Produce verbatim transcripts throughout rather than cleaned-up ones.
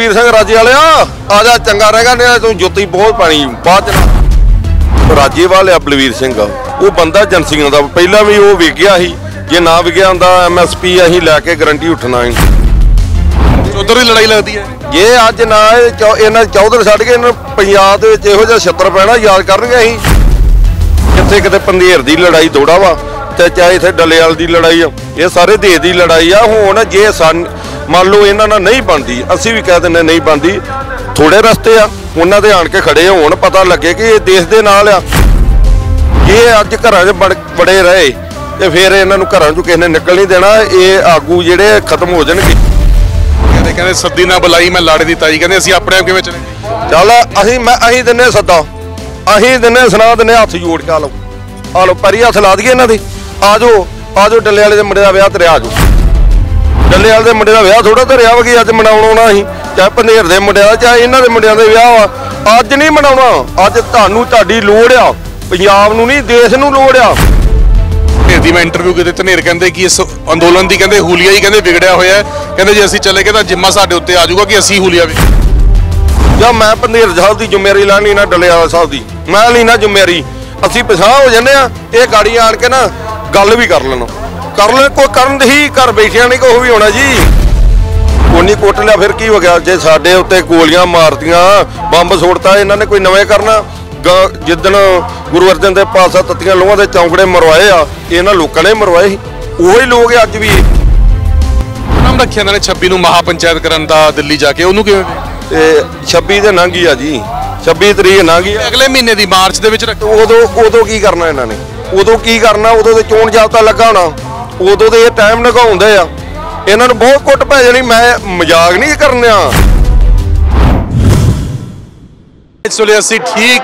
बलवीर सिंह राजे वाले आ जा चंगा रहेगा, नहीं तू जुत्ती बहुत पानी बाद च। राजे वाले बलवीर सिंह वो बंदा एजेंसियों का पहला भी वो विक गया ही, जे ना विकिया होंदा एम एस पी असीं लैके गारंटी उठना ही। उधर ही लड़ाई लगती है जे अज ना इन्हें चौधर छड्ड के इन्हें पंजाब दे विच इहो जिहा छत्तर पैना याद करनगे असीं। जिथे किते पंधेर दी लड़ाई दौड़ा वा ते चाहे इत्थे डलेवाल दी लड़ाई आ, ये सारे देश दी लड़ाई आ। हुण जे सन मान लो इन्हां नाल नहीं बनदी, असीं भी कह दिंदे नहीं बनदी, थोड़े रस्ते आ उन्हां दे आण के खड़े होण, पता लगे कि ये देश दे नाल आ। ये अज घरां 'च बड़े रहे ते फिर इन्हां नूं घरां 'चों किसी ने निकल नहीं देना। ये आगू जिहड़े खत्म हो जाणगे। कहते कहते सद्दी ना बुलाई मैं लाड़े दी ताई, कहते असीं अपने आप किवें चले चल असीं मैं असीं दिन्ने सद्दा, असीं दिन्ने सुना दिन्ने हत्थ जोड़ के आ लो आ लो पैरी हत्थ ला दईए इन्हां दे। आ जाओ आ जाओ डल्ले वाले दे मुंडे दा विआह धरिया, आ जाओ डल्ले वाले दे मुंडे दा विआह थोड़ा धरिया वा कि अज मनाउण आउणा असीं, चाहे पंधेर दे मुंडे दा चाहे इन्हां दे मुंडियां दे विआह वा। अज नहीं मनाउणा, अज तुहानूं तुहाडी लोड़ आ, पंजाब नूं नहीं देश नूं लोड़ आ। दी मैं इंटरव्यू किए धनेर कहते कि इस अंदोलन की कहते हुलिया ही कहते बिगड़िया होया है, कहते जे असीं चले गए तो जिम्मा साडे उत्ते आ जाऊगा कि असीं हुलिया भी। जब मैं पंधेर साहब की जिम्मेवारी लैनी ना डलेवाल साहब की मैं लीना जिम्मेवारी, असीं पिछां हो जाने ये गाड़ी आण के ना गल भी कर लेना कर ले कोई करन ही घर बैठिया नहीं कुछ भी होना जी। उन्नी कुट लिया फिर की हो गया, जे साडे उत्ते गोलियां मारतियां बंब सुट्टता इन्हां ने कोई नवें करना। जिदन गुरु अर्जन देव पातशाह तत्तियां लोहां दे चौंकड़े मरवाए आ, इन्हां लोकां ने मरवाए ही, उही लोग अज भी। नाम रखिया इन्हां ने छब्बी नूं महापंचायत करन दा दिल्ली जाके, उहनूं किवें ते छब्बी ते लंघ गई आ जी, छब्बी तरीक लंघ गई। अगले महीने दी मार्च दे विच रख उदों उदों की करना इन्हां ने, उदों की करना, उदों ते चोण जाबता लगा होना, उदों ते ये टाइम लगाउंदे आ। इन्हां नूं बहुत कुट पै जानी, मैं मजाक नहीं करना। इस ਵੇਲੇ ਅਸੀਂ ठीक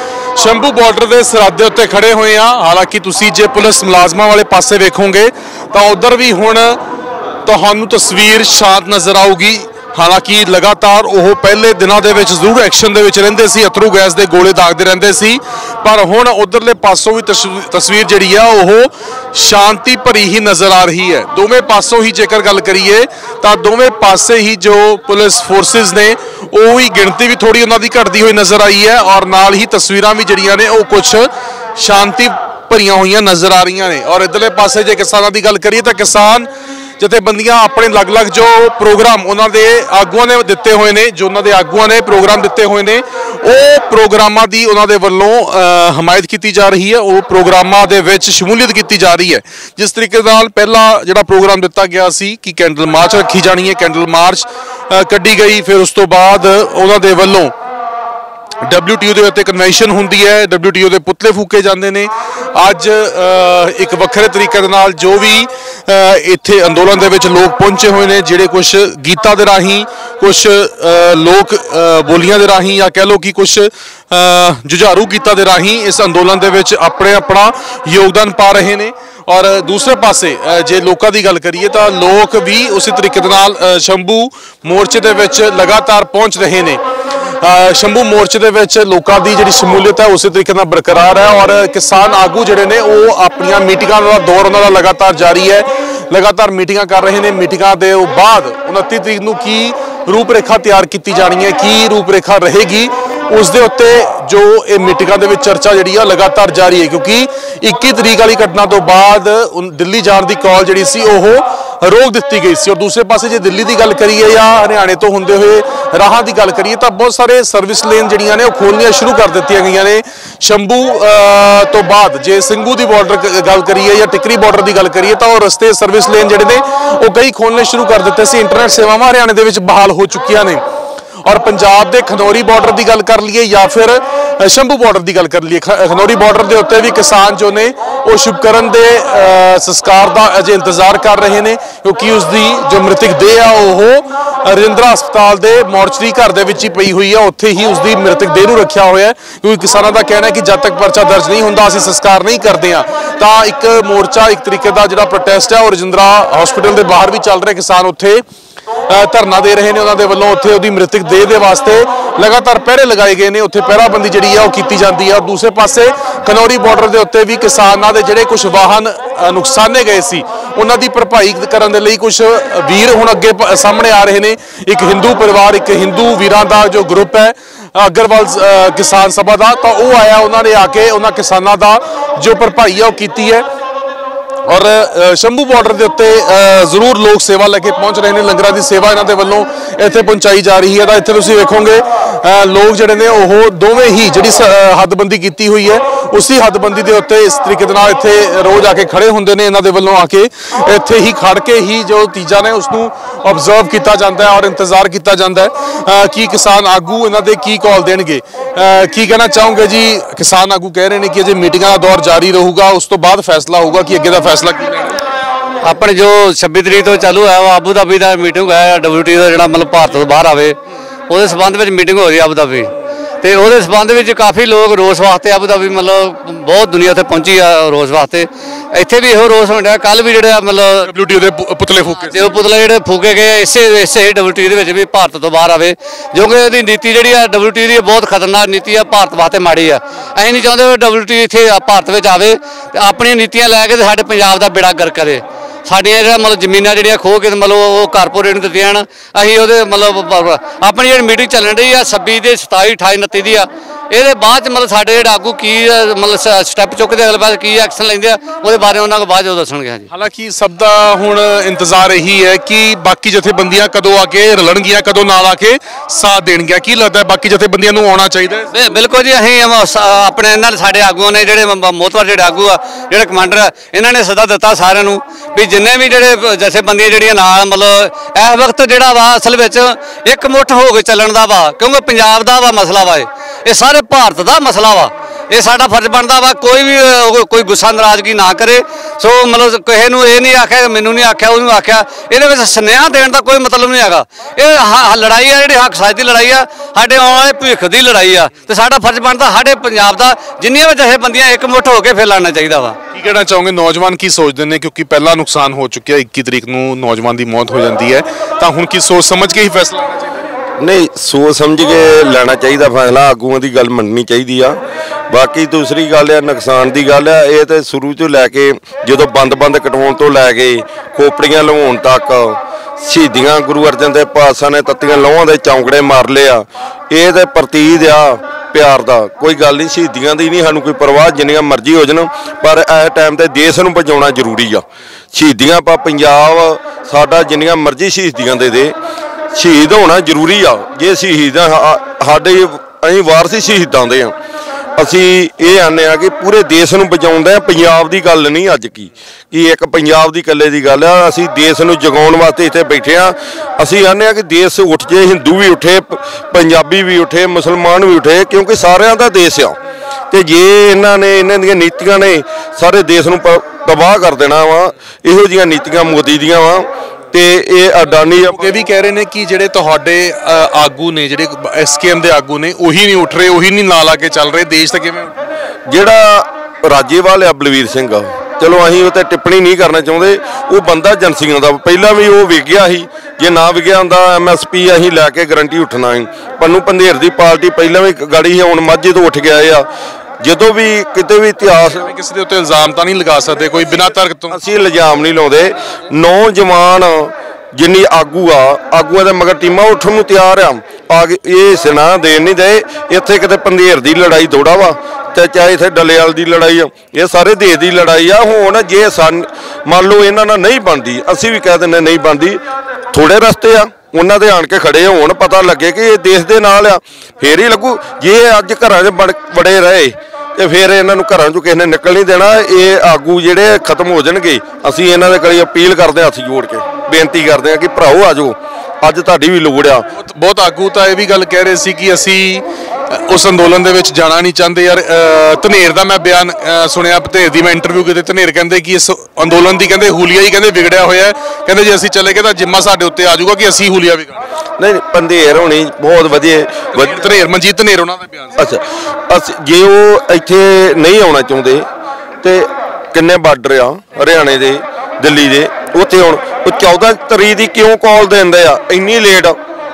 शंभू बॉर्डर के सरहद उत्ते खड़े हुए हाँ। हालांकि तुसी जे पुलिस मुलाजमान वाले पासे वेखोगे तो उधर भी हुण तुहानू तस्वीर शांत नज़र आऊगी। हालांकि लगातार वो पहले दिनों के जरूर एक्शन के रहिंदे सी, अथरू गैस के गोले दागते रहते सी, पर हुण उधरले पासों भी तस्वीर जिहड़ी आ वो शांति भरी ही नज़र आ रही है। दोवें पासों ही जेकर गल करिए तो दोवें पासे ही जो पुलिस फोर्सिस ने वो भी गिणती भी थोड़ी उन्हां दी घटदी हुई नज़र आई है, और नाल ही तस्वीरां भी जिहड़ियां ने वो कुछ शांति भरियां हुई नज़र आ रही ने। और इधरले पासे जे किसानां दी गल करिए तो किसान जथेबंदियां अपने अलग अलग जो प्रोग्राम उन्होंने आगुआ ने दिते हुए ने, जो उन्होंने आगुआ ने प्रोग्राम दिते हुए ने, वो प्रोग्रामां दी उन्होंने वल्लों हमायत की जा रही है, वो प्रोग्रामां दे विच शमूलियत की जा रही है। जिस तरीके नाल पहला जिहड़ा प्रोग्राम दिता गया सी कि कैंडल मार्च रखी जानी है, कैंडल मार्च कड्डी गई, फिर उस तो बाद उन्होंने वल्लों डब्ल्यू टी ओ के उत्ते कन्वेंशन होंदी है, डब्ल्यू टी ओ के पुतले फूके जाते हैं। अज एक वक्रे तरीके दे नाल जो भी इत्थे अंदोलन दे विच लोग पहुंचे हुए हैं, जिहड़े कुछ गीतां दे राहीं, कुछ लोक बोलियां दे राहीं, या कह लो कि कुछ जुझारू गीतां दे राहीं इस अंदोलन दे विच अपने अपना योगदान पा रहे हैं। और दूसरे पासे जे लोगों की गल करिए तो लोग भी उसी तरीके दे नाल शंभू मोर्चे दे विच लगातार पहुंच रहे हैं। शंभू मोर्चे दे विच लोकां दी जिहड़ी शमूलियत है उसी तरीके नाल बरकरार है, और किसान आगू जिहड़े ने वो अपनियां मीटिंगां दा दौर उन्हां दा लगातार जारी है, लगातार मीटिंगां कर रहे हैं। मीटिंगां दे बाद उनतीस तरीक नूं की रूपरेखा तैयार की जानी है, की रूपरेखा रहेगी, उस दे उत्ते जो ये मीटिंगां दे विच चर्चा जिहड़ी आ लगातार जारी है। क्योंकि इक्की तरीक वाली घटना तो बाद दिल्ली जाण दी कॉल जिहड़ी सी ओह रोक दी गई सी। और दूसरे पासे जे दिल्ली की गल करिए या हरियाणे तो होंदे हुए राहां की गल करिए तो बहुत सारे सर्विस लेन जिहड़ियां ने वो खोलनियां शुरू कर दित्तियां गईयां ने। शंभू तो बाद जे ਸਿੰਘੂ ਦੀ बॉर्डर गल करिए या टिकरी बॉर्डर की गल करिए तो रस्ते सर्विस लेन जिहड़े ने वो कई खोलने शुरू कर दिते सी। इंटरनेट सेवावां हरियाणे दे विच बहाल हो चुकियां ने। और पंजाब के खनौरी बॉर्डर की गल कर लीए या फिर शंभू बॉर्डर की गल कर लीए, खनौरी बॉर्डर के उत्ते भी किसान जो ने वो शुभकरण के संस्कार का अजे इंतजार कर रहे हैं, क्योंकि उसकी जो मृतक देह आ वो रजिंद्रा हस्पताल के मोर्चरी घर के विच ही पई हुई है, उत्थे ही उसकी मृतक देह नूं रखा होया है। क्योंकि किसानों का कहना है कि जब तक परचा दर्ज नहीं होंदा असीं संस्कार नहीं करते हैं। तो एक मोर्चा एक तरीके का जिहड़ा प्रोटेस्ट है वो रजिंद्रा हॉस्पिटल के बाहर भी चल रहा, किसान उत्थे ਧਰਨਾ ਦੇ ਰਹੇ ਨੇ ਉਹਨਾਂ ਦੇ ਵੱਲੋਂ ਉੱਥੇ ਉਹਦੀ ਮ੍ਰਿਤਕ ਦੇਹ ਦੇ ਵਾਸਤੇ ਲਗਾਤਾਰ ਪਹਿਰੇ ਲਗਾਏ ਗਏ ਨੇ। ਉੱਥੇ ਪਹਿਰਾਬੰਦੀ ਜਿਹੜੀ ਆ ਉਹ ਕੀਤੀ ਜਾਂਦੀ ਹੈ। ਦੂਸਰੇ ਪਾਸੇ ਖਨੌਰੀ ਬਾਰਡਰ ਦੇ ਉੱਤੇ ਵੀ ਕਿਸਾਨਾਂ ਦੇ ਜਿਹੜੇ ਕੁਝ ਵਾਹਨ ਨੁਕਸਾਨੇ ਗਏ ਸੀ ਉਹਨਾਂ ਦੀ ਭਰਪਾਈ ਕਰਨ ਦੇ ਲਈ ਕੁਝ ਵੀਰ ਹੁਣ ਅੱਗੇ ਸਾਹਮਣੇ ਆ ਰਹੇ ਨੇ। ਇੱਕ ਹਿੰਦੂ ਪਰਿਵਾਰ, ਇੱਕ ਹਿੰਦੂ ਵੀਰਾਂ ਦਾ ਜੋ ਗਰੁੱਪ ਹੈ ਅਗਰਵਾਲ ਕਿਸਾਨ ਸਭਾ ਦਾ, ਤਾਂ ਉਹ ਆਇਆ, ਉਹਨਾਂ ਨੇ ਆ ਕੇ ਉਹਨਾਂ ਕਿਸਾਨਾਂ ਦਾ ਜੋ ਭਰਪਾਈ ਆ ਉਹ ਕੀਤੀ ਹੈ। ਔਰ ਸ਼ੰਭੂ ਬਾਰਡਰ ਦੇ ਉੱਤੇ ਜ਼ਰੂਰ ਲੋਕ ਸੇਵਾ ਲੈ ਕੇ ਪਹੁੰਚ ਰਹੇ ਨੇ। ਲੰਗਰਾਂ ਦੀ ਸੇਵਾ ਇਹਨਾਂ ਦੇ ਵੱਲੋਂ ਇੱਥੇ ਪਹੁੰਚਾਈ ਜਾ ਰਹੀ ਹੈ। ਤਾਂ ਇੱਥੇ ਤੁਸੀਂ ਵੇਖੋਗੇ ਲੋਕ ਜਿਹੜੇ ਨੇ ਉਹ ਦੋਵੇਂ ਹੀ ਜਿਹੜੀ ਹੱਦਬੰਦੀ ਕੀਤੀ ਹੋਈ ਹੈ ਉਸੇ ਹੱਦਬੰਦੀ ਦੇ ਉੱਤੇ ਇਸ ਤਰੀਕੇ ਦੇ ਨਾਲ ਇੱਥੇ ਰੋਜ਼ ਆ ਕੇ ਖੜੇ ਹੁੰਦੇ ਨੇ। ਇਹਨਾਂ ਦੇ ਵੱਲੋਂ ਆ ਕੇ ਇੱਥੇ ਹੀ ਖੜ ਕੇ ਹੀ ਜੋ ਤੀਜਾ ਨੇ ਉਸ ਨੂੰ ਆਬਜ਼ਰਵ ਕੀਤਾ ਜਾਂਦਾ ਹੈ ਔਰ ਇੰਤਜ਼ਾਰ ਕੀਤਾ ਜਾਂਦਾ ਹੈ ਕਿ ਕਿਸਾਨ ਆਗੂ ਇਹਨਾਂ ਦੇ ਕੀ ਕਾਲ ਦੇਣਗੇ। ਕੀ ਕਹਿਣਾ ਚਾਹੋਗੇ ਜੀ? ਕਿਸਾਨ ਆਗੂ ਕਹਿ ਰਹੇ ਨੇ ਕਿ ਅਜੇ ਮੀਟਿੰਗਾਂ ਦਾ ਦੌਰ ਜਾਰੀ ਰਹੂਗਾ, ਉਸ ਤੋਂ ਬਾਅਦ ਫੈਸਲਾ ਹੋਊਗਾ ਕਿ ਅੱਗੇ ਦਾ ਫੈਸਲਾ ਕੀ ਲੈਣਾ। ਆਪਣੇ ਜੋ ਛੱਬੀ ਤਰੀਕ ਤੋਂ ਚਾਲੂ ਹੈ ਆਬੂ ਧਾਬੀ ਦਾ ਮੀਟਿੰਗ ਹੈ ਡਬਲਯੂਟੀ ਦਾ ਜਿਹੜਾ ਮਤਲਬ ਭਾਰਤ ਤੋਂ ਬਾਹਰ ਆਵੇ ਉਹਦੇ ਸੰਬੰਧ ਵਿੱਚ ਮੀਟਿੰਗ ਹੋ ਰਹੀ ਆਬੂ ਧਾਬੀ ਤੇ ਉਹਦੇ ਸੰਬੰਧ ਵਿੱਚ ਕਾਫੀ ਲੋਕ ਰੋਸ ਵਾਸਤੇ ਆਬੂ ਧਾਬੀ ਮਤਲਬ ਬਹੁਤ ਦੁਨੀਆ ਉੱਥੇ ਪਹੁੰਚੀ ਆ ਰੋਸ ਵਾਸਤੇ। ਇੱਥੇ ਵੀ ਇਹੋ ਰੋਸ ਹੁੰਦਾ। ਕੱਲ ਵੀ ਜਿਹੜੇ ਮਤਲਬ ਡਬਲਯੂਟੀ ਦੇ ਪੁਤਲੇ ਫੂਕੇ ਤੇ ਉਹ ਪੁਤਲੇ ਜਿਹੜੇ ਫੂਕੇ ਗਏ ਇਸੇ ਇਸੇ ਡਬਲਯੂਟੀ ਦੇ ਵਿੱਚ ਵੀ ਭਾਰਤ ਤੋਂ ਬਾਹਰ ਆਵੇ, ਜੋ ਕਿ ਇਹਦੀ ਨੀਤੀ ਜਿਹੜੀ ਆ ਡਬਲਯੂਟੀ ਦੀ ਬਹੁਤ ਖਤਰਨਾਕ ਨੀਤੀ ਆ, ਭਾਰਤ ਵਾਸਤੇ ਮਾੜੀ ਆ। ਅਸੀਂ ਨਹੀਂ ਚਾਹੁੰਦੇ ਡਬਲਯੂਟੀ ਇੱਥੇ ਭਾਰਤ ਵਿੱਚ ਆਵੇ ਤੇ ਆਪਣੀਆਂ ਨੀਤੀਆਂ ਲੈ ਕੇ ਤੇ ਸਾਡੇ ਪੰਜਾਬ ਦਾ ਬੇੜਾ ਗਰਕ ਕਰੇ। ਸਾਡੀਆਂ ਜਿਹੜਾ ਮਤਲਬ ਜ਼ਮੀਨਾਂ ਜਿਹੜੀਆਂ ਖੋਹ ਕੇ ਮਤਲਬ ਉਹ ਕਾਰਪੋਰੇਟ ਨੂੰ ਦਿੱਤੀਆਂ ਹਨ। ਅਸੀਂ ਉਹਦੇ ਮਤਲਬ ਆਪਣੀ ਜਿਹੜੀ ਮੀਟਿੰਗ ਚੱਲਣ ਰਹੀ ਆ ਛੱਬੀ ਦੇ ਸਤਾਈ ਅਠਾਈ ਉਨੱਤੀ ਦੀ ਆ, ਇਹਦੇ ਬਾਅਦ ਚ ਮਤਲਬ ਸਾਡੇ ਜਿਹੜੇ ਆਗੂ ਕੀ ਮਤਲਬ ਸਟੈਪ ਚੁੱਕਦੇ ਅਗਲੇ ਬਾਅਦ ਕੀ ਐਕਸ਼ਨ ਲੈਂਦੇ ਆ ਉਹਦੇ ਬਾਰੇ ਉਹਨਾਂ ਕੋਲ ਬਾਅਦ ਜਦੋਂ ਦੱਸਣਗੇ। ਹਾਂਜੀ, ਹਾਲਾਂਕਿ ਸਭ ਦਾ ਹੁਣ ਇੰਤਜ਼ਾਰ ਇਹੀ ਹੈ ਕਿ ਬਾਕੀ ਜਥੇਬੰਦੀਆਂ ਕਦੋਂ ਆ ਕੇ ਰਲਣਗੀਆਂ, ਕਦੋਂ ਨਾਲ ਆ ਕੇ ਸਾਥ ਦੇਣਗੀਆਂ। ਕੀ ਲੱਗਦਾ ਬਾਕੀ ਜਥੇਬੰਦੀਆਂ ਨੂੰ ਆਉਣਾ ਚਾਹੀਦਾ ਹੈ? ਬਿਲਕੁਲ ਜੀ, ਅਸੀਂ ਆਪਣੇ ਇਹਨਾਂ ਸਾਡੇ ਆਗੂਆਂ ਨੇ ਜਿਹੜੇ ਮੋਹਤਵਰ ਜਿਹੜੇ ਆਗੂ ਆ ਜਿਹੜੇ ਕਮਾਂਡਰ ਆ ਇਹਨਾਂ ਨੇ ਸੱਦਾ ਦਿੱਤਾ ਸਾਰਿਆਂ ਨੂੰ ਵੀ ਜਿੰਨੇ ਵੀ ਜਿਹੜੇ ਜਥੇਬੰਦੀਆਂ ਜਿਹੜੀਆਂ ਨਾਲ ਮਤਲਬ ਇਸ ਵਕਤ ਜਿਹੜਾ ਵਾ ਅਸਲ ਵਿੱਚ ਇੱਕ ਮੁੱਠ ਹੋ ਕੇ ਚੱਲਣ ਦਾ ਵਾ, ਕਿਉਂਕਿ ਪੰਜਾਬ ਦਾ ਵਾ ਮਸਲਾ ਵਾ, ਇਹ ਸਾਰੇ ਭਾਰਤ ਦਾ ਮਸਲਾ ਵਾ। ਇਹ ਸਾਡਾ ਫਰਜ਼ ਬਣਦਾ ਵਾ ਕੋਈ ਵੀ ਕੋਈ ਗੁੱਸਾ ਨਾਰਾਜ਼ਗੀ ਨਾ ਕਰੇ। ਸੋ ਮਤਲਬ ਕਿਸੇ ਨੂੰ ਇਹ ਨਹੀਂ ਆਖਿਆ ਮੈਨੂੰ ਨਹੀਂ ਆਖਿਆ ਉਹਨੂੰ ਆਖਿਆ, ਇਹਦੇ ਵਿੱਚ ਸੁਨੇਹਾ ਦੇਣ ਦਾ ਕੋਈ ਮਤਲਬ ਨਹੀਂ ਹੈਗਾ। ਇਹ ਲੜਾਈ ਆ ਜਿਹੜੀ ਹੱਕ ਸਾਜ ਦੀ ਲੜਾਈ ਆ, ਸਾਡੇ ਆਉਣ ਵਾਲੇ ਭਵਿੱਖ ਦੀ ਲੜਾਈ ਆ ਤੇ ਸਾਡਾ ਫਰਜ਼ ਬਣਦਾ ਸਾਡੇ ਪੰਜਾਬ ਦਾ ਜਿੰਨੀਆਂ ਵੀ ਜਥੇਬੰਦੀਆਂ ਇੱਕ ਮੁੱਠ ਹੋ ਕੇ ਫਿਰ ਲੜਨਾ ਚਾਹੀਦਾ ਵਾ। ਕੀ ਕਹਿਣਾ ਚਾਹੋਗੇ ਨੌਜਵਾਨ ਕੀ ਸੋਚਦੇ ਨੇ? ਕਿਉਂਕਿ ਪਹਿਲਾ ਨੁਕਸਾਨ ਹੋ ਚੁੱਕਿਆ, ਇੱਕੀ ਤਰੀਕ ਨੂੰ ਨੌਜਵਾਨ ਦੀ ਮੌਤ ਹੋ ਜਾਂਦੀ ਹੈ, ਤਾਂ ਹੁਣ ਕੀ ਸੋਚ ਸਮਝ ਕੇ ਹੀ ਫੈਸਲਾ ਲੈਣਾ ਚਾਹੀਦਾ? ਨਹੀਂ, ਸੋਚ ਸਮਝ ਕੇ ਲੈਣਾ ਚਾਹੀਦਾ ਫੈਸਲਾ। ਆਗੂਆਂ ਦੀ ਗੱਲ ਮੰਨਣੀ ਚਾਹੀਦੀ ਆ। ਬਾਕੀ ਦੂਸਰੀ ਗੱਲ ਆ ਨੁਕਸਾਨ ਦੀ ਗੱਲ ਆ, ਇਹ ਤਾਂ ਸ਼ੁਰੂ ਤੋਂ ਲੈ ਕੇ ਜਦੋਂ ਬੰਦ-ਬੰਦ ਕਟਵਾਉਣ ਤੋਂ ਲੈ ਕੇ ਖੋਪੜੀਆਂ ਲਵਾਉਣ ਤੱਕ ਸ਼ਹੀਦੀਆਂ ਗੁਰੂ ਅਰਜਨ ਦੇਵ ਪਾਤਸ਼ਾਹ ਨੇ ਤੱਤੀਆਂ ਲੋਹਾਂ ਦੇ ਚੌਂਕੜੇ ਮਾਰ ਲਏ ਆ। ਇਹ ਤਾਂ ਪ੍ਰਤੀਤ ਆ ਪਿਆਰ ਦਾ, ਕੋਈ ਗੱਲ ਨਹੀਂ। ਸ਼ਹੀਦੀਆਂ ਦੀ ਨਹੀਂ ਸਾਨੂੰ ਕੋਈ ਪਰਵਾਹ, ਜਿੰਨੀਆਂ ਮਰਜ਼ੀ ਹੋ ਜਾਣ, ਪਰ ਇਸ ਟਾਈਮ ਤੇ ਦੇਸ਼ ਨੂੰ ਬਚਾਉਣਾ ਜ਼ਰੂਰੀ ਆ। ਸ਼ਹੀਦੀਆਂ ਪਾ ਪੰਜਾਬ ਸਾਡਾ ਜਿੰਨੀਆਂ ਮਰਜ਼ੀ ਸ਼ਹੀਦੀਆਂ ਦੇ ਦੇ, ਸ਼ਹੀਦ ਹੋਣਾ ਜ਼ਰੂਰੀ ਆ। ਜੇ ਸ਼ਹੀਦ ਸਾਡੇ ਅਸੀਂ ਵਾਰਸ ਹੀ ਸ਼ਹੀਦਾਂ ਦੇ ਆ। ਅਸੀਂ ਇਹ ਆਨੇ ਆ ਕਿ ਪੂਰੇ ਦੇਸ਼ ਨੂੰ ਬਚਾਉਂਦੇ ਆ। ਪੰਜਾਬ ਦੀ ਗੱਲ ਨਹੀਂ ਅੱਜ ਕੀ ਕਿ ਇੱਕ ਪੰਜਾਬ ਦੀ ਇਕੱਲੇ ਦੀ ਗੱਲ ਆ। ਅਸੀਂ ਦੇਸ਼ ਨੂੰ ਜਗਾਉਣ ਵਾਸਤੇ ਇੱਥੇ ਬੈਠੇ ਆ। ਅਸੀਂ ਆਨੇ ਆ ਕਿ ਦੇਸ਼ ਉੱਠ ਜੇ, ਹਿੰਦੂ ਵੀ ਉੱਠੇ, ਪੰਜਾਬੀ ਵੀ ਉੱਠੇ, ਮੁਸਲਮਾਨ ਵੀ ਉੱਠੇ, ਕਿਉਂਕਿ ਸਾਰਿਆਂ ਦਾ ਦੇਸ਼ ਆ। ਤੇ ਜੇ ਇਹਨਾਂ ਨੇ ਇਹਨਾਂ ਦੀਆਂ ਨੀਤੀਆਂ ਨੇ ਸਾਰੇ ਦੇਸ਼ ਨੂੰ ਤਬਾਹ ਕਰ ਦੇਣਾ ਵਾ, ਇਹੋ ਜਿਹੀਆਂ ਨੀਤੀਆਂ ਮੋਦੀ ਦੀਆਂ ਵਾ। ਤੇ ਇਹ ਅਡਾਨੀ ਇਹ ਵੀ ਕਹਿ ਰਹੇ ਨੇ ਕਿ ਜਿਹੜੇ ਤੁਹਾਡੇ ਆਗੂ ਨੇ, ਜਿਹੜੇ ਐਸਕੇਐਮ ਦੇ ਆਗੂ ਨੇ, ਉਹੀ ਨਹੀਂ ਉੱਠ ਰਹੇ, ਉਹੀ ਨਹੀਂ ਨਾਲ ਆ ਕੇ ਚੱਲ ਰਹੇ। ਦੇਸ਼ ਤਾਂ ਕਿਵੇਂ? ਜਿਹੜਾ ਰਾਜੇਵਾਲ ਆ ਬਲਵੀਰ ਸਿੰਘ, ਚਲੋ ਅਸੀਂ ਉਹ ਤੇ ਟਿੱਪਣੀ ਨਹੀਂ ਕਰਨਾ ਚਾਹੁੰਦੇ। ਉਹ ਬੰਦਾ ਏਜੰਸੀਆਂ ਦਾ ਪਹਿਲਾਂ ਵੀ ਉਹ ਵਿਗਿਆ ਸੀ। ਜੇ ਨਾ ਵਿਗਿਆ ਹੁੰਦਾ ਐਮ ਐਸ ਪੀ ਅਸੀਂ ਲੈ ਕੇ ਗਰੰਟੀ ਉੱਠਣਾ ਸੀ। ਪੰਨੂ ਪੰਧੇਰ ਦੀ ਪਾਰਟੀ ਪਹਿਲਾਂ ਵੀ ਗਾੜੀ ਸੀ, ਹੁਣ ਮਾਝੇ ਤੋਂ ਉੱਠ ਗਿਆ ਆ। ਜਦੋਂ ਵੀ ਕਿਤੇ ਵੀ ਇਤਿਹਾਸ ਕਿਸੇ ਦੇ ਉੱਤੇ ਇਲਜ਼ਾਮ ਤਾਂ ਨਹੀਂ ਲਗਾ ਸਕਦੇ ਕੋਈ ਬਿਨਾਂ ਤਰਕ ਤੋਂ। ਅਸੀਂ ਇਲਜ਼ਾਮ ਨਹੀਂ ਲਾਉਂਦੇ। ਨੌਜਵਾਨ ਜਿੰਨੀ ਆਗੂ ਆ, ਆਗੂਆਂ ਦੇ ਮਗਰ ਟੀਮਾਂ ਉੱਠਣ ਨੂੰ ਤਿਆਰ ਆ। ਆ ਇਹ ਸੁਣਾ ਦੇਣ ਨਹੀਂ ਦੇ। ਇੱਥੇ ਕਿਤੇ ਪੰਧੇਰ ਦੀ ਲੜਾਈ ਥੋੜਾ ਵਾ ਤੇ ਚਾਹੇ ਇੱਥੇ ਡੱਲੇਵਾਲ ਦੀ ਲੜਾਈ ਆ, ਇਹ ਸਾਰੇ ਦੇਸ਼ ਦੀ ਲੜਾਈ ਆ। ਹੁਣ ਜੇ ਸਨ ਮੰਨ ਲਓ ਇਹਨਾਂ ਨਾਲ ਨਹੀਂ ਬਣਦੀ, ਅਸੀਂ ਵੀ ਕਹਿ ਦਿੰਦੇ ਨਹੀਂ ਬਣਦੀ, ਥੋੜੇ ਰਸਤੇ ਆ ਉਹਨਾਂ ਦੇ ਆਣ ਕੇ ਖੜੇ ਹੋਣ, ਪਤਾ ਲੱਗੇ ਕਿ ਇਹ ਦੇਸ਼ ਦੇ ਨਾਲ ਆ, ਫੇਰ ਹੀ ਲੱਗੂ। ਜੇ ਅੱਜ ਘਰਾਂ 'ਚ ਬੜ ਬੜੇ ਰਹੇ ਤੇ ਫਿਰ ਇਹਨਾਂ ਨੂੰ ਘਰਾਂ 'ਚੋਂ ਕਿਸੇ ਨੇ ਨਿਕਲ ਨਹੀਂ ਦੇਣਾ। ਇਹ ਆਗੂ ਜਿਹੜੇ ਖਤਮ ਹੋ ਜਾਣਗੇ। ਅਸੀਂ ਇਹਨਾਂ ਦੇ ਕੋਲ ਅਪੀਲ ਕਰਦੇ ਹਾਂ, ਹੱਥ ਜੋੜ ਕੇ ਬੇਨਤੀ ਕਰਦੇ ਹਾਂ ਕਿ ਭਰਾਓ ਆ ਜਾਓ, ਅੱਜ ਤੁਹਾਡੀ ਵੀ ਲੋੜ ਆ। ਬਹੁਤ ਆਗੂ ਤਾਂ ਇਹ ਵੀ ਗੱਲ ਕਹਿ ਰਹੇ ਸੀ ਕਿ ਅਸੀਂ ਉਸ ਅੰਦੋਲਨ ਦੇ ਵਿੱਚ ਜਾਣਾ ਨਹੀਂ ਚਾਹੁੰਦੇ। ਯਾਰ ਧਨੇਰ ਦਾ ਮੈਂ ਬਿਆਨ ਸੁਣਿਆ, ਧਨੇਰ ਦੀ ਮੈਂ ਇੰਟਰਵਿਊ ਕੀਤੀ। ਧਨੇਰ ਕਹਿੰਦੇ ਕਿ ਇਸ ਅੰਦੋਲਨ ਦੀ ਕਹਿੰਦੇ ਹੁਲੀਆ ਹੀ ਕਹਿੰਦੇ ਵਿਗੜਿਆ ਹੋਇਆ। ਕਹਿੰਦੇ ਜੇ ਅਸੀਂ ਚਲੇ ਗਏ ਤਾਂ ਜਿੰਮਾ ਸਾਡੇ ਉੱਤੇ ਆ ਜਾਊਗਾ ਕਿ ਅਸੀਂ ਹੁਲੀਆ ਵਿਗਾੜਿਆ। ਨਹੀਂ, ਪੰਧੇਰ ਹੋਣੀ ਬਹੁਤ ਵਧੀਆ। ਧਨੇਰ ਮਨਜੀਤ ਧਨੇਰ ਉਹਨਾਂ ਦਾ ਬਿਆਨ। ਅੱਛਾ, ਅਸੀਂ ਜੇ ਉਹ ਇੱਥੇ ਨਹੀਂ ਆਉਣਾ ਚਾਹੁੰਦੇ ਤੇ ਕਿੰਨੇ ਬਾਰਡਰ ਆ ਹਰਿਆਣੇ ਦੇ, ਦਿੱਲੀ ਦੇ, ਉੱਥੇ ਹੁਣ ਉਹ ਚੌਦਾਂ ਤਰੀਕ ਦੀ ਕਿਉਂ ਕਾਲ ਦਿੰਦੇ ਆ ਇੰਨੀ ਲੇਟ?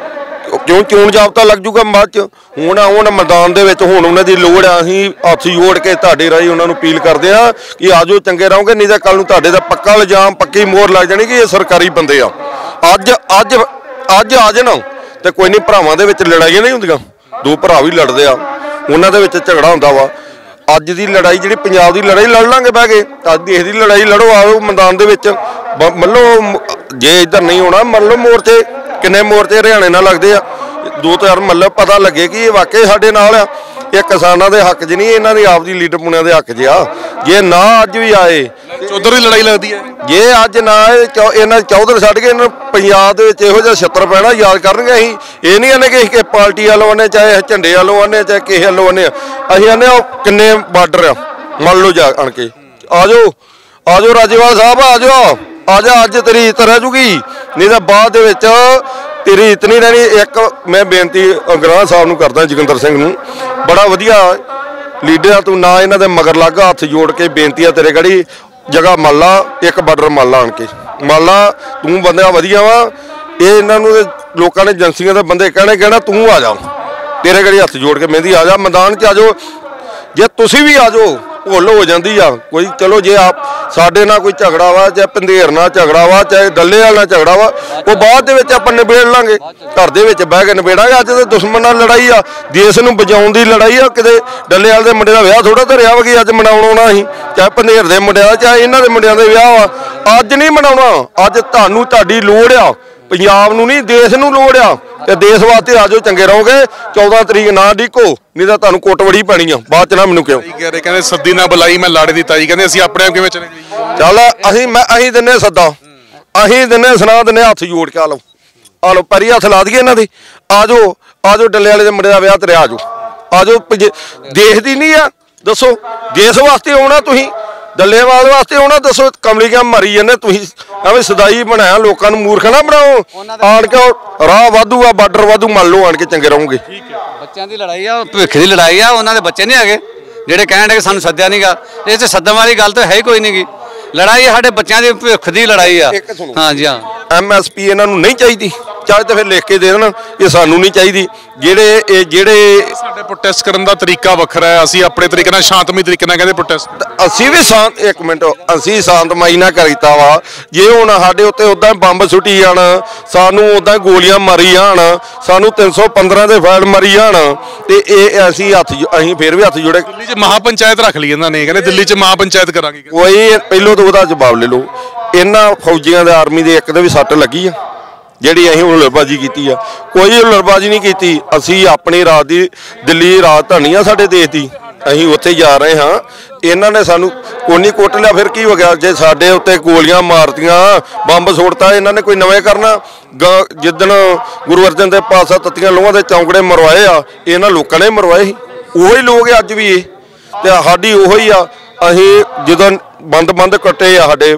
ਕਿਉਂ ਚੋਣ ਜਾਬਤਾ ਲੱਗ ਜੂਗਾ ਬਾਅਦ ਚ? ਹੁਣ ਹੁਣ ਮੈਦਾਨ ਦੇ ਵਿੱਚ ਹੁਣ ਉਹਨਾਂ ਦੀ ਲੋੜ ਆ। ਅਸੀਂ ਹੱਥ ਜੋੜ ਕੇ ਤੁਹਾਡੇ ਰਾਹੀਂ ਉਹਨਾਂ ਨੂੰ ਅਪੀਲ ਕਰਦੇ ਆ ਕਿ ਆਜੋ ਚੰਗੇ ਰਹੋਗੇ, ਨਹੀਂ ਤਾਂ ਕੱਲ ਨੂੰ ਤੁਹਾਡੇ ਦਾ ਪੱਕਾ ਇਲਜ਼ਾਮ ਪੱਕੀ ਮੋਹਰ ਲੱਗ ਜਾਣੀ ਕਿ ਇਹ ਸਰਕਾਰੀ ਬੰਦੇ ਆ। ਅੱਜ ਅੱਜ ਅੱਜ ਆ ਜਾਣ ਤੇ ਕੋਈ ਨਹੀਂ, ਭਰਾਵਾਂ ਦੇ ਵਿੱਚ ਲੜਾਈਆਂ ਨਹੀਂ ਹੁੰਦੀਆਂ, ਦੋ ਭਰਾ ਵੀ ਲੜਦੇ ਆ, ਉਹਨਾਂ ਦੇ ਵਿੱਚ ਝਗੜਾ ਹੁੰਦਾ ਵਾ। ਅੱਜ ਦੀ ਲੜਾਈ ਜਿਹੜੀ ਪੰਜਾਬ ਦੀ ਲੜਾਈ ਲੜ ਲਾਂਗੇ ਬਹਿ ਕੇ, ਅੱਜ ਦੇਸ਼ ਦੀ ਲੜਾਈ ਲੜੋ, ਆਓ ਮੈਦਾਨ ਦੇ ਵਿੱਚ। ਮੰਨ ਲਓ ਜੇ ਇੱਧਰ ਨਹੀਂ ਹੋਣਾ, ਮੰਨ ਲਓ ਮੋਰਚੇ ਕਿੰਨੇ ਮੋਰਚੇ ਹਰਿਆਣੇ ਨਾਲ ਲੱਗਦੇ ਆ, ਦੋ ਚਾਰ ਮਤਲਬ ਪਤਾ ਲੱਗੇ ਕਿ ਇਹ ਵਾਕਈ ਸਾਡੇ ਨਾਲ ਆ। ਇਹ ਕਿਸਾਨਾਂ ਦੇ ਹੱਕ 'ਚ ਨਹੀਂ, ਇਹਨਾਂ ਦੀ ਆਪਦੀ ਲੀਡਰ ਪੁਣਿਆਂ ਦੇ ਹੱਕ 'ਚ ਆ। ਜੇ ਨਾ ਅੱਜ ਵੀ ਆਏ, ਚੌਧਰ ਦੀ ਲੜਾਈ ਲੱਗਦੀ ਹੈ। ਜੇ ਅੱਜ ਨਾ ਇਹਨਾਂ ਚੌਧਰ ਛੱਡ ਕੇ ਇਹਨਾਂ ਪੰਜਾਬ ਦੇ ਵਿੱਚ ਇਹੋ ਜਿਹਾ ਛੱਤਰ ਪੈਣਾ ਯਾਦ ਕਰਨਗੇ। ਅਸੀਂ ਇਹ ਨਹੀਂ ਆਨੇ ਕਿ ਕਿਸੇ ਪਾਰਟੀ ਵੱਲੋਂ ਆਨੇ, ਚਾਹੇ ਝੰਡੇ ਵੱਲੋਂ ਆਨੇ, ਚਾਹੇ ਕਿਸੇ ਵੱਲੋਂ ਆਨੇ। ਅਸੀਂ ਆਨੇ ਉਹ ਕਿੰਨੇ ਬਾਰਡਰ ਆ, ਮੰਨ ਲਓ ਜਾ ਆਣ ਕੇ। ਆ ਜਾਓ ਆ ਜਾਓ ਰਾਜੇਵਾਲ ਸਾਹਿਬ, ਆ ਜਾਓ ਆ ਜਾ, ਅੱਜ ਤੇਰੀ ਇੱਜ਼ਤ ਰਹਿ ਜੂਗੀ, ਨਹੀਂ ਤਾਂ ਬਾਅਦ ਦੇ ਵਿੱਚ ਤੇਰੀ ਇੱਜ਼ਤ ਨਹੀਂ ਰਹਿਣੀ। ਇੱਕ ਮੈਂ ਬੇਨਤੀ ਅਗਰਾਹ ਸਾਹਿਬ ਨੂੰ ਕਰਦਾ, ਜੋਗਿੰਦਰ ਸਿੰਘ ਨੂੰ, ਬੜਾ ਵਧੀਆ ਲੀਡਰ ਆ ਤੂੰ, ਨਾ ਇਹਨਾਂ ਦੇ ਮਗਰ ਲੱਗ, ਹੱਥ ਜੋੜ ਕੇ ਬੇਨਤੀ ਆ ਤੇਰੇ ਗੜੀ, ਜਗ੍ਹਾ ਮੰਨ ਲਾ, ਇੱਕ ਬਾਰਡਰ ਮੰਨ ਲਾ ਆਣ ਕੇ, ਮੰਨ ਲਾ, ਤੂੰ ਬੰਦਾ ਵਧੀਆ ਵਾ। ਇਹ ਇਹਨਾਂ ਨੂੰ ਲੋਕਾਂ ਨੇ ਏਜੰਸੀਆਂ ਦੇ ਬੰਦੇ ਕਹਿਣੇ ਕਹਿਣਾ ਤੂੰ ਆ ਜਾ, ਤੇਰੇ ਗੜੀ ਹੱਥ ਜੋੜ ਕੇ ਮਹਿੰਦੀ ਆ ਜਾ, ਮੈਦਾਨ 'ਚ ਆ ਜਾਓ। ਜੇ ਤੁਸੀਂ ਵੀ ਆ ਜਾਓ ਭੁੱਲ ਹੋ ਜਾਂਦੀ ਆ ਕੋਈ। ਚਲੋ ਜੇ ਆਪ ਸਾਡੇ ਨਾਲ ਕੋਈ ਝਗੜਾ ਵਾ, ਚਾਹੇ ਪੰਧੇਰ ਨਾਲ ਝਗੜਾ ਵਾ, ਚਾਹੇ ਡੱਲੇ ਵਾਲ ਨਾਲ ਝਗੜਾ ਵਾ, ਉਹ ਬਾਅਦ ਦੇ ਵਿੱਚ ਆਪਾਂ ਨਿਬੇੜ ਲਾਂਗੇ, ਘਰ ਦੇ ਵਿੱਚ ਬਹਿ ਕੇ ਨਿਬੇੜਾਂਗੇ। ਅੱਜ ਤਾਂ ਦੁਸ਼ਮਣ ਨਾਲ ਲੜਾਈ ਆ, ਦੇਸ਼ ਨੂੰ ਬਚਾਉਣ ਦੀ ਲੜਾਈ ਆ। ਕਿਤੇ ਡੱਲੇ ਵਾਲ ਦੇ ਮੁੰਡੇ ਦਾ ਵਿਆਹ ਥੋੜਾ ਧਰਿਆ ਵਾ ਕਿ ਅੱਜ ਮਨਾਉਣ ਆਉਣਾ ਅਸੀਂ, ਚਾਹੇ ਪੰਧੇਰ ਦੇ ਮੁੰਡਿਆਂ ਦਾ, ਚਾਹੇ ਇਹਨਾਂ ਦੇ ਮੁੰਡਿਆਂ ਦੇ ਵਿਆਹ ਵਾ, ਅੱਜ ਨਹੀਂ ਮਨਾਉਣਾ। ਅੱਜ ਤੁਹਾਨੂੰ ਤੁਹਾਡੀ ਲੋੜ ਆ, ਪੰਜਾਬ ਨੂੰ ਨਹੀਂ ਦੇਸ਼ ਨੂੰ ਲੋੜ ਆ, ਤੇ ਦੇਸ਼ ਵਾਸਤੇ ਆ ਜਾਓ, ਚੰਗੇ ਰਹੋਗੇ। ਚੌਦਾਂ ਤਰੀਕ ਨਾ ਡੀਕੋ, ਨਹੀਂ ਤਾਂ ਤੁਹਾਨੂੰ ਕੁੱਟਵੜੀ ਪੈਣੀ ਆ ਬਾਅਦ ਚ, ਨਾ ਮੈਨੂੰ ਕਿਉਂ ਕਹਿ ਰਹੇ, ਕਹਿੰਦੇ ਸੱਦੀ ਨਾ ਬੁਲਾਈ ਮੈਂ ਲੜ ਦਿੱਤਾ ਜੀ, ਕਹਿੰਦੇ ਅਸੀਂ ਆਪਣੇ ਆਪ ਕਿਵੇਂ ਚਲੇ ਜਾਈਏ? ਚੱਲ ਅਸੀਂ ਮੈਂ ਅਸੀਂ ਦਿੰਨੇ ਸੱਦਾ, ਅਸੀਂ ਦਿੰਨੇ ਸੁਣਾ ਦਿੰਨੇ, ਹੱਥ ਜੋੜ ਕੇ ਆ ਲਓ ਆ ਲਓ, ਪੈਰੀ ਹੱਥ ਲਾ ਦਈਏ ਇਹਨਾਂ ਦੀ। ਆ ਜਾਓ ਆ ਜਾਓ, ਡੱਲੇ ਵਾਲੇ ਦੇ ਮੁੰਡੇ ਦਾ ਵਿਆਹ ਤੇਰੇ ਆ ਜਾਓ ਆ ਜਾਓ। ਦੇਸ਼ ਦੀ ਨਹੀਂ ਆ, ਦੱਸੋ ਦੇਸ਼ ਵਾਸਤੇ ਆਉਣਾ ਤੁਸੀਂ, ਡੱਲੇਵਾਲ ਵਾਸਤੇ ਆਉਣਾ, ਦੱਸੋ ਕਮਲੀਆਂ ਮਰੀ ਜਾਂਦੇ ਤੁਸੀਂ। ਐਵੇਂ ਸਦਾਈ ਬਣਾਇਆ, ਲੋਕਾਂ ਨੂੰ ਮੂਰਖ ਨਾ ਬਣਾਓ। ਆਣ ਕੇ ਰਾਹ ਵਾਧੂ ਆ, ਬਾਰਡਰ ਵਾਧੂ ਮੰਨ ਲਓ, ਆਣ ਕੇ ਚੰਗੇ ਰਹੋਗੇ। ਬੱਚਿਆਂ ਦੀ ਲੜਾਈ ਆ, ਭਵਿੱਖ ਦੀ ਲੜਾਈ ਆ, ਉਹਨਾਂ ਦੇ ਬੱਚੇ ਨਹੀਂ ਹੈਗੇ ਜਿਹੜੇ ਕਹਿਣ ਦੇ ਸਾਨੂੰ ਸੱਦਿਆ ਨਹੀਂਗਾ। ਇਹ 'ਚ ਸੱਦਣ ਵਾਲੀ ਗੱਲ ਤਾਂ ਹੈ ਹੀ ਕੋਈ ਨਹੀਂ ਗੀ। ਲੜਾਈ ਸਾਡੇ ਬੱਚਿਆਂ ਦੀ ਭਵਿੱਖ ਦੀ ਲੜਾਈ ਆ। ਹਾਂਜੀ ਹਾਂ, ਐਮ ਐਸ ਪੀ ਇਹਨਾਂ ਨੂੰ ਨਹੀਂ ਚਾਹੀਦੀ, ਚਾਹੇ ਤਾਂ ਫਿਰ ਲਿਖ ਕੇ ਦੇ ਦੇਣ ਇਹ ਸਾਨੂੰ ਨਹੀਂ ਚਾਹੀਦੀ। ਜਿਹੜੇ ਇਹ ਜਿਹੜੇ ਸਾਡੇ ਪ੍ਰੋਟੈਸਟ ਕਰਨ ਦਾ ਤਰੀਕਾ ਵੱਖਰਾ ਹੈ, ਅਸੀਂ ਆਪਣੇ ਤਰੀਕੇ ਨਾਲ ਸ਼ਾਂਤਮਈ ਤਰੀਕੇ ਨਾਲ ਕਹਿੰਦੇ ਪ੍ਰੋਟੈਸਟ। ਅਸੀਂ ਵੀ ਸ਼ਾਂਤ ਇੱਕ ਮਿੰਟ ਅਸੀਂ ਸ਼ਾਂਤਮਈ ਨਾਲ ਕੀਤਾ ਵਾ। ਜੇ ਹੁਣ ਸਾਡੇ ਉੱਤੇ ਉਦਾਂ ਬੰਬ ਸੁੱਟੀ ਜਾਣ, ਸਾਨੂੰ ਉਦਾਂ ਗੋਲੀਆਂ ਮਾਰੀ ਜਾਣ, ਸਾਨੂੰ ਤਿੰਨ ਸੌ ਪੰਦਰਾਂ ਦੇ ਫਾਇਲ ਮਾਰੀ ਜਾਣ, ਤੇ ਇਹ ਅਸੀਂ ਹੱਥ ਅਸੀਂ ਫਿਰ ਵੀ ਹੱਥ ਜੋੜੇ। ਦਿੱਲੀ 'ਚ ਮਹਾ ਪੰਚਾਇਤ ਰੱਖ ਲਈ ਇਹਨਾਂ ਨੇ, ਕਹਿੰਦੇ ਦਿੱਲੀ 'ਚ ਮਹਾ ਪੰਚਾਇਤ ਕਰਾਂਗੇ। ਕੋਈ ਪਹਿਲੋਂ ਤਾਂ ਉਹਦਾ ਜਵਾਬ ਲੈ ਲਓ। ਇਹਨਾਂ ਫੌਜੀਆਂ ਦੇ ਆਰਮੀ ਦੇ ਇੱਕ ਦੇ ਵੀ ਸੱਟ ਲੱਗੀ ਆ, ਜਿਹੜੀ ਅਸੀਂ ਹੁਲੜਬਾਜ਼ੀ ਕੀਤੀ ਆ। ਕੋਈ ਹੁਲੜਬਾਜ਼ੀ ਨਹੀਂ ਕੀਤੀ, ਅਸੀਂ ਆਪਣੀ ਰਾਤ ਦੀ ਦਿੱਲੀ ਰਾਜਧਾਨੀ ਆ ਸਾਡੇ ਦੇਸ਼ ਦੀ, ਅਸੀਂ ਉੱਥੇ ਜਾ ਰਹੇ ਹਾਂ। ਇਹਨਾਂ ਨੇ ਸਾਨੂੰ ਕੋਨੀ ਕੁੱਟ ਲਿਆ, ਫਿਰ ਕੀ ਹੋ ਗਿਆ? ਜੇ ਸਾਡੇ ਉੱਤੇ ਗੋਲੀਆਂ ਮਾਰਤੀਆਂ, ਬੰਬ ਸੁੱਟਤਾ, ਇਹਨਾਂ ਨੇ ਕੋਈ ਨਵੇਂ ਕਰਨਾ? ਜਿੱਦਣ ਗੁਰੂ ਅਰਜਨ ਦੇਵ ਪਾਤਸ਼ਾਹ ਤੱਤੀਆਂ ਲੋਹਾਂ ਦੇ ਚੌਂਕੜੇ ਮਰਵਾਏ ਆ, ਇਹਨਾਂ ਲੋਕਾਂ ਨੇ ਮਰਵਾਏ ਸੀ, ਉਹੀ ਲੋਕ ਆ ਅੱਜ ਵੀ ਇਹ, ਤੇ ਸਾਡੀ ਉਹੀ ਆ। ਅਸੀਂ ਜਦੋਂ ਬੰਦ ਬੰਦ ਕੱਟੇ ਆ ਸਾਡੇ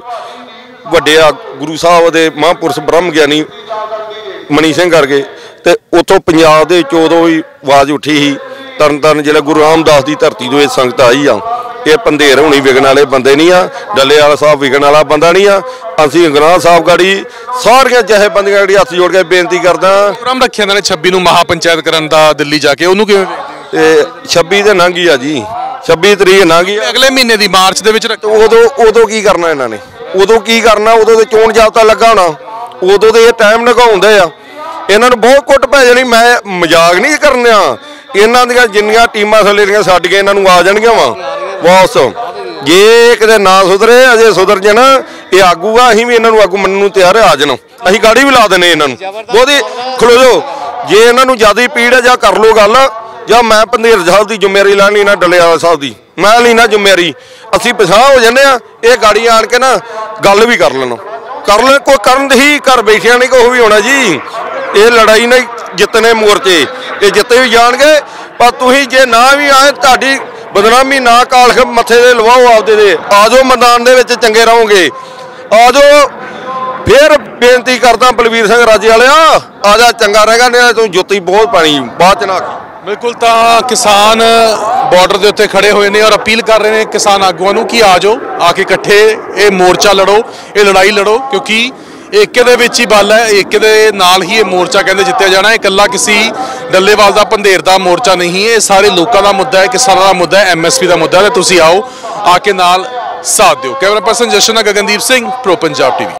ਵੱਡੇ ਆ ਗੁਰੂ ਸਾਹਿਬ ਦੇ ਮਹਾਂਪੁਰਸ਼ ਬ੍ਰਹਮ ਗਿਆਨੀ ਮਣੀ ਸਿੰਘ ਕਰਕੇ, ਤੇ ਉੱਥੋਂ ਪੰਜਾਬ ਦੇ ਵਿੱਚ ਉਦੋਂ ਹੀ ਆਵਾਜ਼ ਉੱਠੀ ਸੀ। ਤਰਨ ਤਾਰਨ ਜ਼ਿਲ੍ਹਾ ਗੁਰੂ ਰਾਮਦਾਸ ਦੀ ਧਰਤੀ ਤੋਂ ਇਹ ਸੰਗਤ ਆਈ ਆ। ਇਹ ਪੰਧੇਰ ਹੋਣੀ ਵਿਗਣ ਵਾਲੇ ਬੰਦੇ ਨਹੀਂ ਆ, ਡੱਲੇ ਵਾਲਾ ਸਾਹਿਬ ਵਿਗਣ ਵਾਲਾ ਬੰਦਾ ਨਹੀਂ ਆ। ਅਸੀਂ ਅਗਰਾਹ ਸਾਹਿਬ ਗਾੜੀ ਸਾਰੀਆਂ ਜਥੇਬੰਦੀਆਂ ਗਾੜੀ ਹੱਥ ਜੋੜ ਕੇ ਬੇਨਤੀ ਕਰਦਾ। ਪ੍ਰੋਗਰਾਮ ਰੱਖਿਆ ਇਹਨਾਂ ਨੇ ਛੱਬੀ ਨੂੰ ਮਹਾ ਪੰਚਾਇਤ ਕਰਨ ਦਾ ਦਿੱਲੀ ਜਾ ਕੇ, ਉਹਨੂੰ ਕਿਵੇਂ? ਤੇ ਛੱਬੀ ਦੇ ਲੰਘੀ ਆ ਜੀ, ਛੱਬੀ ਤਰੀਕ ਲੰਘੀ ਆ, ਅਗਲੇ ਮਹੀਨੇ ਦੀ ਮਾਰਚ ਦੇ ਵਿੱਚ। ਉਦੋਂ ਉਦੋਂ ਕੀ ਕਰਨਾ ਇਹਨਾਂ ਨੇ? ਉਦੋਂ ਕੀ ਕਰਨਾ? ਉਦੋਂ ਤੇ ਚੋਣ ਜਾਬਤਾ ਲੱਗਾ ਹੋਣਾ, ਉਦੋਂ ਦੇ ਇਹ ਟਾਈਮ ਲਗਾਉਂਦੇ ਆ। ਇਹਨਾਂ ਨੂੰ ਬਹੁਤ ਕੁੱਟ ਪੈ ਜਾਣੀ। ਮੈਂ ਮਜ਼ਾਕ ਨਹੀਂ ਕਰਨਿਆ, ਇਹਨਾਂ ਦੀਆਂ ਜਿੰਨੀਆਂ ਟੀਮਾਂ ਥੱਲੇ ਦੀਆਂ ਛੱਡ ਕੇ ਇਹਨਾਂ ਨੂੰ ਆ ਜਾਣਗੀਆਂ ਵਾ ਬਸ। ਜੇ ਕਿਤੇ ਨਾ ਸੁਧਰੇ, ਅਜੇ ਸੁਧਰ ਜਾਣ ਇਹ ਆਗੂ ਆ, ਅਸੀਂ ਵੀ ਇਹਨਾਂ ਨੂੰ ਆਗੂ ਮੰਨਣ ਨੂੰ ਤਿਆਰ ਆ ਜਾਣ। ਅਸੀਂ ਗਾੜੀ ਵੀ ਲਾ ਦਿੰਦੇ ਇਹਨਾਂ ਨੂੰ, ਬਹੁਤੀ ਖਲੋ ਜਾਓ। ਜੇ ਇਹਨਾਂ ਨੂੰ ਜ਼ਿਆਦਾ ਪੀੜ ਹੈ ਜਾਂ ਕਰ ਲੋ ਗੱਲ, ਜਾਂ ਮੈਂ ਪੰਧੇਰ ਸਾਹਿਬ ਦੀ ਜ਼ਿੰਮੇਵਾਰੀ ਲੈਣੀ ਨਾ, ਡੱਲੇਵਾਲ ਸਾਹਿਬ ਦੀ ਮੈਂ ਲੈਣਾ ਜ਼ਿੰਮੇਵਾਰੀ। ਅਸੀਂ ਪਛਾਣ ਹੋ ਜਾਂਦੇ ਆ, ਇਹ ਗਾੜੀ ਆਣ ਕੇ ਨਾ ਗੱਲ ਵੀ ਕਰ ਲੈਣ ਕਰ ਲੈ ਕੋਈ ਕਰਨ ਹੀ ਘਰ ਬੈਠਿਆਂ ਨਹੀਂ ਕੋਈ ਵੀ ਹੋਣਾ ਜੀ। ਇਹ ਲੜਾਈ ਨਹੀਂ ਜਿੱਤਨੇ ਮੋਰਚੇ, ਇਹ ਜਿੱਤੇ ਵੀ ਜਾਣਗੇ। ਪਰ ਤੁਸੀਂ ਜੇ ਨਾ ਵੀ ਆਏ, ਤੁਹਾਡੀ ਬਦਨਾਮੀ ਨਾ ਕਾਲਖ ਮੱਥੇ ਦੇ ਲਵਾਓ ਆਪਦੇ ਦੇ। ਆ ਜਾਓ ਮੈਦਾਨ ਦੇ ਵਿੱਚ, ਚੰਗੇ ਰਹੋਗੇ। ਆ ਜਾਓ। ਫਿਰ ਬੇਨਤੀ ਕਰਦਾ ਬਲਵੀਰ ਸਿੰਘ ਰਾਜੇ ਵਾਲਿਆ, ਆ ਜਾ, ਚੰਗਾ ਰਹੇਗਾ, ਨਹੀਂ ਤੂੰ ਜੁੱਤੀ ਬਹੁਤ ਪਾਣੀ ਬਾਅਦ ਚ ਨਾ। ਬਿਲਕੁਲ, ਤਾਂ ਕਿਸਾਨ ਬਾਰਡਰ ਦੇ ਉੱਤੇ ਖੜੇ ਹੋਏ ਨੇ ਔਰ ਅਪੀਲ ਕਰ ਰਹੇ ਨੇ ਕਿਸਾਨ ਆਗੂਆਂ ਨੂੰ ਕਿ ਆ ਜਾਓ, ਆ ਕੇ ਇਕੱਠੇ ਇਹ ਮੋਰਚਾ ਲੜੋ, ਇਹ ਲੜਾਈ ਲੜੋ, ਕਿਉਂਕਿ ਏਕੇ ਦੇ ਵਿੱਚ ਹੀ ਬਲ ਹੈ, ਏਕੇ ਦੇ ਨਾਲ ਹੀ ਇਹ ਮੋਰਚਾ ਕਹਿੰਦੇ ਜਿੱਤਿਆ ਜਾਣਾ। ਇਹ ਇਕੱਲਾ ਕਿਸੇ ਡੱਲੇਵਾਲ ਦਾ ਭੰਦੇਰ ਦਾ ਮੋਰਚਾ ਨਹੀਂ, ਇਹ ਸਾਰੇ ਲੋਕਾਂ ਦਾ ਮੁੱਦਾ ਹੈ, ਕਿਸਾਨਾਂ ਦਾ ਮੁੱਦਾ ਹੈ, ਐਮਐਸਪੀ ਦਾ ਮੁੱਦਾ ਹੈ। ਤੇ ਤੁਸੀਂ ਆਓ, ਆ ਕੇ ਨਾਲ ਸਾਥ ਦਿਓ। Camera person Jashan Gagandeep Singh, pro Punjab TV.